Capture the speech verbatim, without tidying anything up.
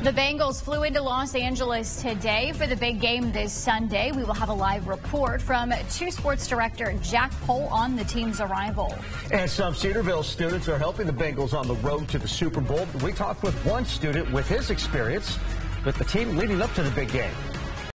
The Bengals flew into Los Angeles today for the big game this Sunday. We will have a live report from two sports director Jack Pohl on the team's arrival. And some Cedarville students are helping the Bengals on the road to the Super Bowl. We talked with one student with his experience with the team leading up to the big game.